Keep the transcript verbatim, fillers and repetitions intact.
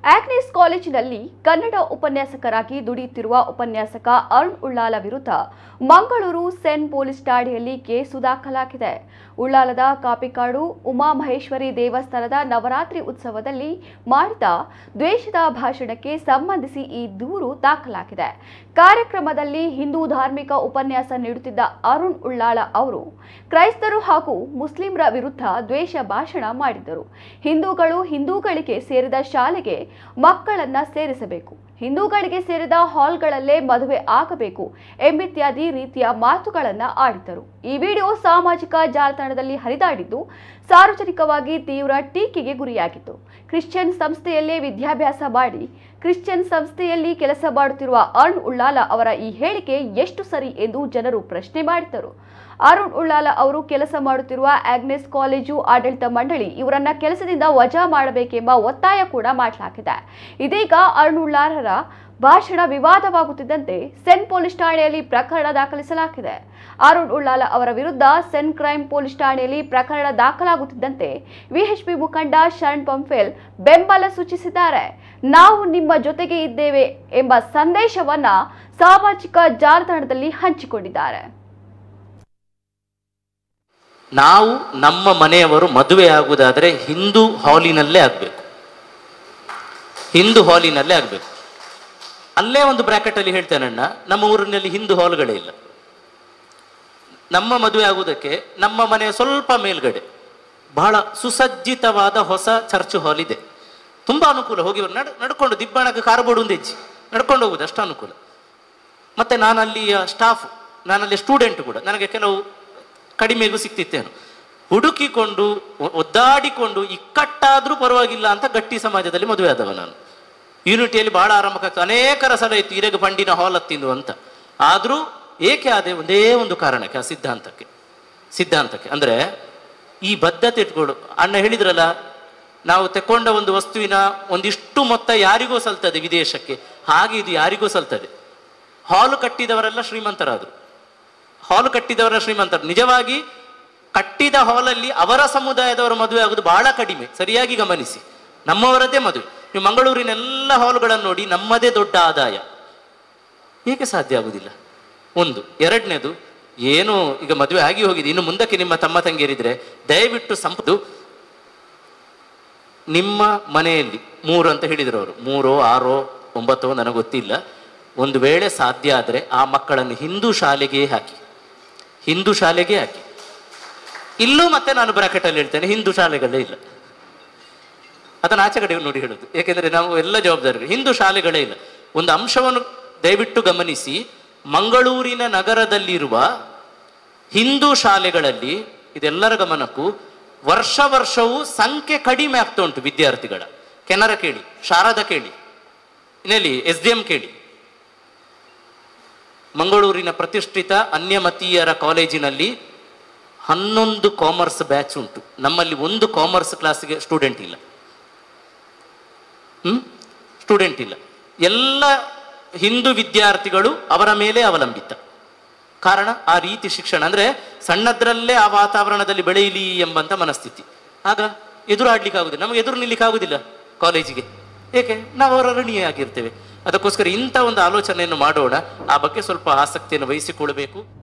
Agnes ಕಾಲೇಜಿನಲ್ಲಿ ಕನ್ನಡ ಉಪನ್ಯಾಸಕರಾಗಿ ದುಡಿಯುತ್ತಿರುವ ಉಪನ್ಯಾಸಕ ಅರುಣ್ ಉಳ್ಳಾಲ ವಿರುದ್ಧ ಮಂಗಳೂರು ಸೆನ್ ಪೊಲೀಸ್ ಠಾಣೆಯಲ್ಲಿ ಕೇಸು ದಾಖಲಾಗಿದೆ. ಉಳ್ಳಾಲದ ಕಾಪಿಕಾಡು ಉಮಾಮಹೇಶ್ವರಿ ದೇವಸ್ಥಾನದ ನವರಾತ್ರಿ ಉತ್ಸವದಲ್ಲಿ ಮಾಡಿದ ದ್ವೇಷದ ಭಾಷಣಕ್ಕೆ ಸಂಬಂಧಿಸಿ ಈ ದೂರು ದಾಖಲಾಗಿದೆ. ಕಾರ್ಯಕ್ರಮದಲ್ಲಿ ಹಿಂದೂ ಧಾರ್ಮಿಕ ಉಪನ್ಯಾಸ ನೀಡುತ್ತಿದ್ದ ಅರುಣ್ ಉಳ್ಳಾಲ ಅವರು ಕ್ರೈಸ್ತರು ಹಾಗೂ ಮುಸ್ಲಿಮರ ವಿರುದ್ಧ ದ್ವೇಷ ಭಾಷಣ ಮಾಡಿದ್ದರು. ಹಿಂದೂಗಳು ಹಿಂದೂಗಳಿಗೆ ಸೇರಿದ ಶಾಲೆಗೆ ಮಕ್ಕಳನ್ನ ಸೇರಿಸಬೇಕು, ಹಿಂದೂಗಳಿಗೆ ಸೇರಿದ ಹಾಲ್ಗಳಲ್ಲೇ ಮದುವೆ ಆಗಬೇಕು ಎಂಬಿತ್ಯಾದಿ ರೀತಿಯ ಮಾತುಗಳನ್ನು ಆಡಿದರು. ಈ ವಿಡಿಯೋ ಸಾಮಾಜಿಕ ಜಾಲತಾಣದಲ್ಲಿ ಹರಿದಾಡಿದ್ದು ಸಾರ್ವಜನಿಕವಾಗಿ ತೀವ್ರ ಟೀಕೆಗೆ ಗುರಿಯಾಗಿತ್ತು. ಕ್ರಿಶ್ಚಿಯನ್ ಸಂಸ್ಥೆಯಲ್ಲೇ ವಿದ್ಯಾಭ್ಯಾಸ ಮಾಡಿ ಕ್ರಿಶ್ಚಿಯನ್ ಸಂಸ್ಥೆಯಲ್ಲಿ ಕೆಲಸ ಮಾಡುತ್ತಿರುವ ಅರುಣ್ ಉಳ್ಳಾಲ ಅವರ ಈ ಹೇಳಿಕೆ ಎಷ್ಟು ಸರಿ ಎಂದು ಜನರು ಪ್ರಶ್ನೆ ಮಾಡಿದರು. ಅರುಣ್ ಉಳ್ಳಾಲ ಅವರು ಕೆಲಸ ಮಾಡುತ್ತಿರುವ ಆಗ್ನೆಸ್ ಕಾಲೇಜು ಆಡಳಿತ ಮಂಡಳಿ ಇವರನ್ನ ಕೆಲಸದಿಂದ ವಜಾ ಮಾಡಬೇಕೆಂಬ ಒತ್ತಾಯ ಕೂಡ ಮಾಡಲಾಗಿದೆ. ಇದೀಗ ಅರುಣ್ ಉಳ್ಳಾಲರ ಭಾಷಣ ವಿವಾದವಾಗುತ್ತಿದ್ದಂತೆ ಸೆನ್ ಪೊಲೀಸ್ ಠಾಣೆಯಲ್ಲಿ ಪ್ರಕರಣ ದಾಖಲಿಸಲಾಗಿದೆ. ಅರುಣ್ ಉಳ್ಳಾಲ ಅವರ ವಿರುದ್ಧ ಸೆನ್ ಕ್ರೈಮ್ ಪೊಲೀಸ್ ಠಾಣೆಯಲ್ಲಿ ಪ್ರಕರಣ ದಾಖಲಾಗುತ್ತಿದ್ದಂತೆ ವಿಎಚ್ಪಿ ಮುಖಂಡ ಶರಣ್ ಪಂಫೇಲ್ ಬೆಂಬಲ ಸೂಚಿಸಿದ್ದಾರೆ. ನಾವು ನಿಮ್ಮ ಜೊತೆಗೆ ಇದ್ದೇವೆ ಎಂಬ ಸಂದೇಶವನ್ನ ಸಾಮಾಜಿಕ ಜಾಲತಾಣದಲ್ಲಿ ಹಂಚಿಕೊಂಡಿದ್ದಾರೆ. ನಾವು ನಮ್ಮ ಮನೆಯವರು ಮದುವೆ ಆಗುವುದಾದರೆ ಹಿಂದೂ ಹಾಲಿನಲ್ಲೇ ಆಗಬೇಕು, ಹಿಂದೂ ಹಾಲಿನಲ್ಲೇ ಆಗಬೇಕು. ಅಲ್ಲೇ ಒಂದು ಬ್ರಾಕೆಟ್ ಅಲ್ಲಿ ಹೇಳ್ತೇನಣ್ಣ, ನಮ್ಮ ಊರಿನಲ್ಲಿ ಹಿಂದೂ ಹಾಲ್ಗಳೇ ಇಲ್ಲ. ನಮ್ಮ ಮದುವೆ ಆಗುವುದಕ್ಕೆ ನಮ್ಮ ಮನೆಯ ಸ್ವಲ್ಪ ಮೇಲ್ಗಡೆ ಬಹಳ ಸುಸಜ್ಜಿತವಾದ ಹೊಸ ಚರ್ಚ್ ಹಾಲ್ ಇದೆ. ತುಂಬಾ ಅನುಕೂಲ, ಹೋಗಿ ನಡ್ ನಡ್ಕೊಂಡು ದಿಬ್ಬಣಕ್ಕೆ ಕಾರ್ಬೋರ್ಡ್ ಒಂದು ಹೆಜ್ಜೆ ನಡ್ಕೊಂಡು ಹೋಗುದು, ಅಷ್ಟು ಅನುಕೂಲ. ಮತ್ತೆ ನಾನು ಅಲ್ಲಿಯ ಸ್ಟಾಫ್, ನಾನಲ್ಲಿ ಸ್ಟೂಡೆಂಟ್ ಕೂಡ, ನನಗೆ ಕೆಲವು ಕಡಿಮೆಗೂ ಸಿಕ್ತಿತ್ತೇನು, ಹುಡುಕಿಕೊಂಡು ಒದ್ದಾಡಿಕೊಂಡು ಇಕ್ಕಟ್ಟಾದ್ರೂ ಪರವಾಗಿಲ್ಲ ಅಂತ ಗಟ್ಟಿ ಸಮಾಜದಲ್ಲಿ ಮದುವೆ ಆದವ ನಾನು. ಯೂನಿಟಿಯಲ್ಲಿ ಬಹಳ ಆರಂಭಕ್ಕಾಗ್ತದೆ, ಅನೇಕರ ಸಲ ಇತ್ತು ಇರೆಗೆ ಬಂಡಿನ ಹಾಲ್ ಹತ್ತಿಂದು ಅಂತ. ಆದ್ರೂ ಏಕೆ ಆದೆ? ಒಂದೇ ಒಂದು ಕಾರಣಕ್ಕೆ, ಆ ಸಿದ್ಧಾಂತಕ್ಕೆ ಸಿದ್ಧಾಂತಕ್ಕೆ ಅಂದ್ರೆ ಈ ಬದ್ಧತೆ ಇಟ್ಕೊಂಡು. ಅಣ್ಣ ಹೇಳಿದ್ರಲ್ಲ, ನಾವು ತೆಕೊಂಡ ಒಂದು ವಸ್ತುವಿನ ಒಂದಿಷ್ಟು ಮೊತ್ತ ಯಾರಿಗೋ ಸಲ್ತದೆ ವಿದೇಶಕ್ಕೆ, ಹಾಗೆ ಇದು ಯಾರಿಗೋ ಸಲ್ತದೆ. ಹಾಲು ಕಟ್ಟಿದವರೆಲ್ಲ ಶ್ರೀಮಂತರಾದ್ರು, ಹಾಲು ಕಟ್ಟಿದವರ ಶ್ರೀಮಂತರು. ನಿಜವಾಗಿ ಕಟ್ಟಿದ ಹಾಲಲ್ಲಿ ಅವರ ಸಮುದಾಯದವರ ಮದುವೆ ಆಗುದು ಬಹಳ ಕಡಿಮೆ, ಸರಿಯಾಗಿ ಗಮನಿಸಿ. ನಮ್ಮವರದ್ದೇ ಮದುವೆ. ನೀವು ಮಂಗಳೂರಿನ ಎಲ್ಲ ಹಾಲುಗಳನ್ನು ನೋಡಿ, ನಮ್ಮದೇ ದೊಡ್ಡ ಆದಾಯ. ಹೇಗೆ ಸಾಧ್ಯ ಆಗುದಿಲ್ಲ? ಒಂದು. ಎರಡನೇದು, ಏನು ಈಗ ಮದುವೆ ಆಗಿ ಹೋಗಿದೆ, ಇನ್ನು ಮುಂದಕ್ಕೆ ನಿಮ್ಮ ತಮ್ಮ ತಂಗಿಯರಿದ್ರೆ ದಯವಿಟ್ಟು ಸಂಪತ್ತು ನಿಮ್ಮ ಮನೆಯಲ್ಲಿ ಮೂರು ಅಂತ ಹೇಳಿದ್ರು ಅವರು, ಮೂರೋ ಆರೋ ಒಂಬತ್ತೋ ನನಗೆ ಗೊತ್ತಿಲ್ಲ. ಒಂದು ವೇಳೆ ಸಾಧ್ಯ ಆದರೆ ಆ ಮಕ್ಕಳನ್ನು ಹಿಂದೂ ಶಾಲೆಗೆ ಹಾಕಿ, ಹಿಂದೂ ಶಾಲೆಗೆ ಹಾಕಿ. ಇಲ್ಲೂ ಮತ್ತೆ ನಾನು ಬ್ರಾಕೆಟ್ ಅಲ್ಲಿ ಹೇಳ್ತೇನೆ, ಹಿಂದೂ ಶಾಲೆಗಳೇ ಇಲ್ಲ. ಅದನ್ನ ಆಚೆ ಕಡೆ ನೋಡಿ ಹೇಳುದು, ಏಕೆಂದ್ರೆ ನಾವು ಎಲ್ಲ ಜವಾಬ್ದಾರಿಗಳು. ಹಿಂದೂ ಶಾಲೆಗಳೇ ಇಲ್ಲ. ಒಂದು ಅಂಶವನ್ನು ದಯವಿಟ್ಟು ಗಮನಿಸಿ, ಮಂಗಳೂರಿನ ನಗರದಲ್ಲಿರುವ ಹಿಂದೂ ಶಾಲೆಗಳಲ್ಲಿ, ಇದೆಲ್ಲರ ಗಮನಕ್ಕೂ, ವರ್ಷ ವರ್ಷವೂ ಸಂಖ್ಯೆ ಕಡಿಮೆ ಆಗ್ತಾ ಉಂಟು ವಿದ್ಯಾರ್ಥಿಗಳ. ಕೆನರಾ ಕೇಳಿ, ಶಾರದಾ ಕೇಳಿ, ಇನ್ನೆಲ್ಲಿ ಎಸ್ ಡಿ ಎಂ ಕೇಳಿ. ಮಂಗಳೂರಿನ ಪ್ರತಿಷ್ಠಿತ ಅನ್ಯಮತೀಯರ ಕಾಲೇಜಿನಲ್ಲಿ ಹನ್ನೊಂದು ಕಾಮರ್ಸ್ ಬ್ಯಾಚ್ ಉಂಟು. ನಮ್ಮಲ್ಲಿ ಒಂದು ಕಾಮರ್ಸ್ ಕ್ಲಾಸ್ಗೆ ಸ್ಟೂಡೆಂಟ್ ಇಲ್ಲ. ಹ್ಮ್ ಸ್ಟೂಡೆಂಟ್ ಇಲ್ಲ. ಎಲ್ಲ ಹಿಂದೂ ವಿದ್ಯಾರ್ಥಿಗಳು ಅವರ ಮೇಲೆ ಅವಲಂಬಿತ. ಕಾರಣ ಆ ರೀತಿ ಶಿಕ್ಷಣ, ಅಂದ್ರೆ ಸಣ್ಣದ್ರಲ್ಲೇ ಆ ವಾತಾವರಣದಲ್ಲಿ ಬೆಳೆಯಲಿ ಎಂಬಂತ ಮನಸ್ಥಿತಿ. ಆಗ ಎದುರಾಡ್ಲಿಕ್ಕೆ ಆಗುದಿಲ್ಲ, ನಮಗೆ ಎದುರು ನಿಲ್ಲಿಕ್ಕೆ ಆಗುದಿಲ್ಲ ಕಾಲೇಜಿಗೆ. ಏಕೆ? ನಾವು ಅವರ ಋಣಿಯೇ ಆಗಿರ್ತೇವೆ. ಅದಕ್ಕೋಸ್ಕರ ಇಂಥ ಒಂದು ಆಲೋಚನೆಯನ್ನು ಮಾಡೋಣ. ಆ ಬಗ್ಗೆ ಸ್ವಲ್ಪ ಆಸಕ್ತಿಯನ್ನು ವಹಿಸಿಕೊಳ್ಳಬೇಕು.